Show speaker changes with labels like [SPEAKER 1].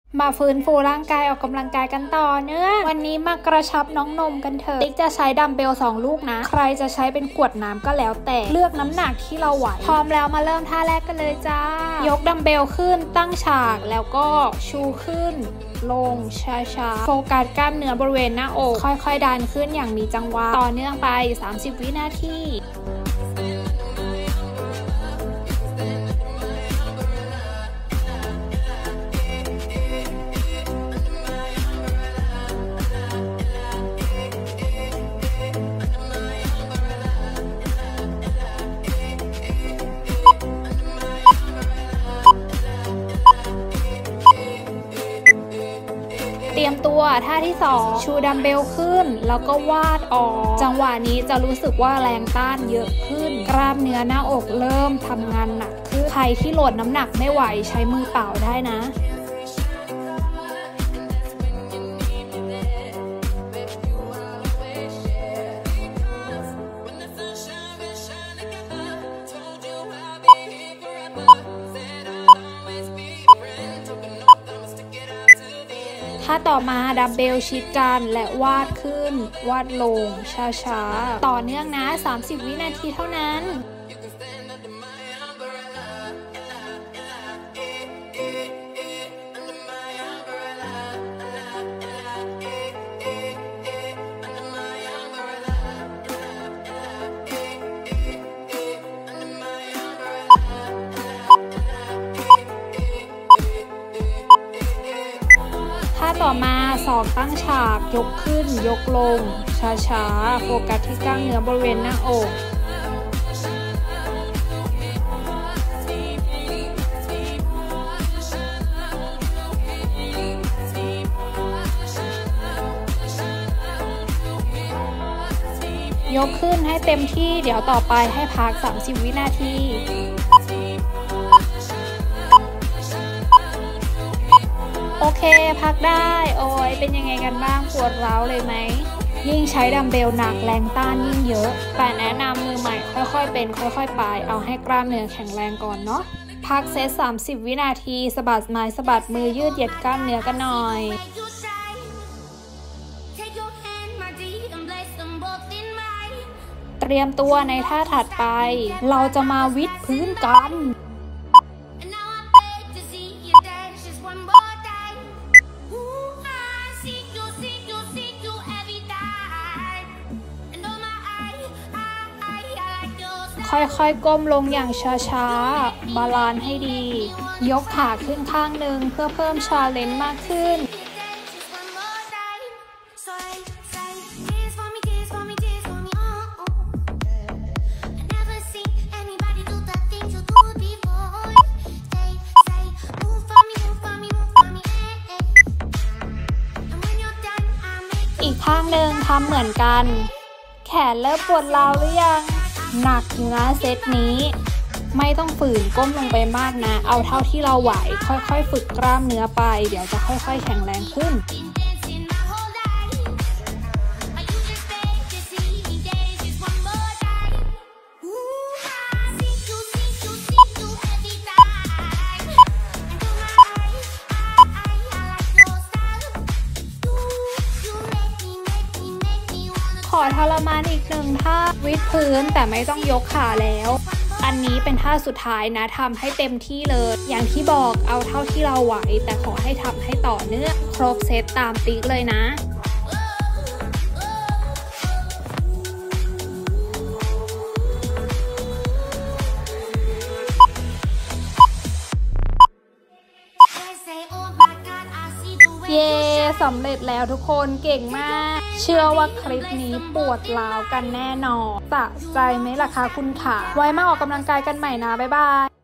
[SPEAKER 1] มาฟื้นฟูร่างกายออกกำลังกายกันต่อเนื่องวันนี้มากระชับน้องนมกันเถอะติ๊กจะใช้ดัมเบล2ลูกนะใครจะใช้เป็นขวดน้ำก็แล้วแต่เลือกน้ำหนักที่เราไหวพร้อมแล้วมาเริ่มท่าแรกกันเลยจ้ายกดัมเบลขึ้นตั้งฉากแล้วก็ชูขึ้นลงช้าๆโฟกัสกล้ามเนื้อบริเวณหน้าอกค่อยๆดันขึ้นอย่างมีจังหวะต่อเนื่องไป30วินาทีเตรียมตัวท่าที่2ชูดัมเบลขึ้นแล้วก็วาดออกจังหวะนี้จะรู้สึกว่าแรงต้านเยอะขึ้นกล้ามเนื้อหน้าอกเริ่มทำงานหนักขึ้นใครที่โหลดน้ำหนักไม่ไหวใช้มือเปล่าได้นะถ้าต่อมาดัมเบลชิดกันและวาดขึ้นวาดลงช้าๆต่อเนื่องนะ30วินาทีเท่านั้นท่าต่อมาศอกตั้งฉากยกขึ้นยกลงช้าๆโฟกัสที่กล้ามเนื้อบริเวณหน้าอกยกขึ้นให้เต็มที่เดี๋ยวต่อไปให้พัก30วินาทีโอเคพักได้โอ้ยเป็นยังไงกันบ้างปวดร้าวเลยไหมยิ่งใช้ดัมเบลหนักแรงต้านยิ่งเยอะแต่แนะนำมือใหม่ค่อยๆเป็นค่อยๆไปเอาให้กล้ามเนื้อแข็งแรงก่อนเนาะพักเซต30วินาทีสะบัดไม้สะบัดมือยืดเหยียดกล้ามเนื้อกันหน่อยเตรียมตัวในท่าถัดไปเราจะมาวิดพื้นกันค่อยๆก้มลงอย่างช้าๆบาลานซ์ให้ดียกขาขึ้นข้างหนึ่งเพื่อเพิ่มชาเลนจ์มากขึ้นอีกข้างหนึ่งทำเหมือนกันแขนเริ่มปวดร้าวหรือยังหนักอยู่นะเซตนี้ไม่ต้องฝืนก้มลงไปมากนะเอาเท่าที่เราไหวค่อยๆฝึกกล้ามเนื้อไปเดี๋ยวจะค่อยๆแข็งแรงขึ้นขอทรมานอีกหนึ่งท่าวิดพื้นแต่ไม่ต้องยกขาแล้วอันนี้เป็นท่าสุดท้ายนะทำให้เต็มที่เลยอย่างที่บอกเอาเท่าที่เราไหวแต่ขอให้ทำให้ต่อเนื่องครบเซตตามติ๊กเลยนะเย้สำเร็จแล้วทุกคนเก่งมากเชื่อว่าคลิปนี้ปวดร้าวกันแน่นอนสะใจไหมล่ะคะคุณขาไว้มาออกกำลังกายกันใหม่นะบ๊ายบาย